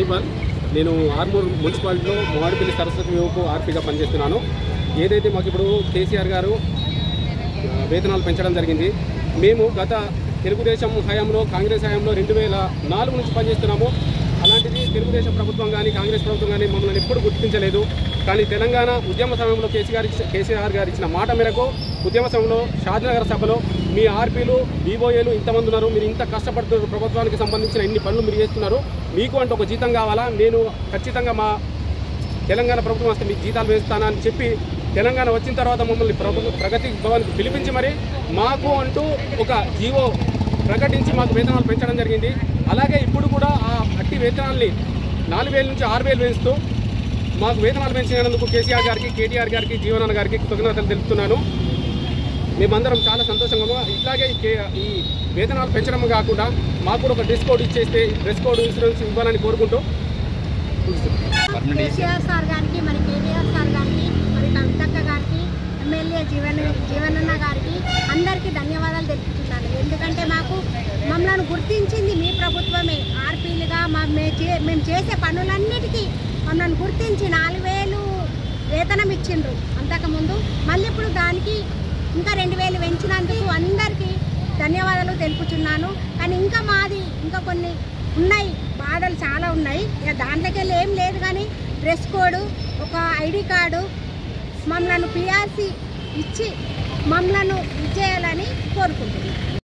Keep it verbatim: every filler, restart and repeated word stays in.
వేణుగోపాల్. నేను ఆర్మూర్ మున్సిపాలిటీలో మోడిపల్లి సరస్వతి వివకు ఆర్పీగా పనిచేస్తున్నాను. ఏదైతే మాకు ఇప్పుడు కేసీఆర్ గారు వేతనాలు పెంచడం జరిగింది, మేము గత తెలుగుదేశం హయాంలో కాంగ్రెస్ హయాంలో రెండు వేల నాలుగు నుంచి పనిచేస్తున్నాము. అలాంటిది తెలుగుదేశం ప్రభుత్వం కానీ కాంగ్రెస్ ప్రభుత్వం కానీ మమ్మల్ని ఎప్పుడు గుర్తించలేదు. కానీ తెలంగాణ ఉద్యమ సమయంలో కేసీఆర్ కేసీఆర్ గారు ఇచ్చిన మాట మేరకు ఉద్యమ సమయంలో షాద్నగర్ సభలో మీ ఆర్పీలు బీబోఏలు ఇంతమంది ఉన్నారు, మీరు ఇంత కష్టపడుతున్నారు, ప్రభుత్వానికి సంబంధించిన ఇన్ని పనులు మీరు చేస్తున్నారు, మీకు అంటే ఒక జీతం కావాలా, నేను ఖచ్చితంగా మా తెలంగాణ ప్రభుత్వం వస్తే మీకు జీతాలు వేస్తానా అని చెప్పి తెలంగాణ వచ్చిన తర్వాత మమ్మల్ని ప్రగతి భవన్కి పిలిపించి మరి మాకు అంటూ ఒక జీవో ప్రకటించి మాకు వేతనాలు పెంచడం జరిగింది. అలాగే ఇప్పుడు కూడా ఆ అట్టి వేతనాల్ని నాలుగు వేల నుంచి ఆరు వేలు పెంచుతూ మాకు వేతనాలు పెంచినందుకు కేసీఆర్ గారికి, కేటీఆర్ గారికి, జీవనాన్న గారికి కృతజ్ఞతలు తెలుపుతున్నాను. మేమందరం చాలా సంతోషంగా ఇట్లాగే ఈ వేతనాలు పెంచడం కాకుండా మాకు కూడా ఒక డ్రెస్ కోడ్ ఇచ్చేస్తే డ్రెస్ కోడ్ ఇన్సూరెన్స్ ఇవ్వాలని కోరుకుంటూ కేసీఆర్ సార్ గారికి, మరి కేటీఆర్ సార్ గారికి, మరి కవితక్క గారికి, ఎమ్మెల్యే జీవన జీవనన్న గారికి అందరికీ ధన్యవాదాలు తెలుపుతున్నాను. ఎందుకంటే మాకు మమ్మల్ని గుర్తించింది మీ ప్రభుత్వమే. ఆర్పీలుగా మా మేము చేసే పనులన్నిటికీ మమ్మల్ని గుర్తించి నాలుగు వేలు వేతనం ఇచ్చిండ్రు అంతకుముందు. మళ్ళీ ఇప్పుడు దానికి ఇంకా రెండు వేలు పెంచినందుకు అందరికీ ధన్యవాదాలు తెలుపుతున్నాను. కానీ ఇంకా మాది ఇంకా కొన్ని ఉన్నాయి, బాధలు చాలా ఉన్నాయి. ఇక దాంట్లోకి వెళ్ళి ఏం లేదు, కానీ డ్రెస్ కోడ్, ఒక ఐడి కార్డు, మమ్మల్ని పిఆర్సీ ఇచ్చి మమ్మల్ని ఇచ్చేయాలని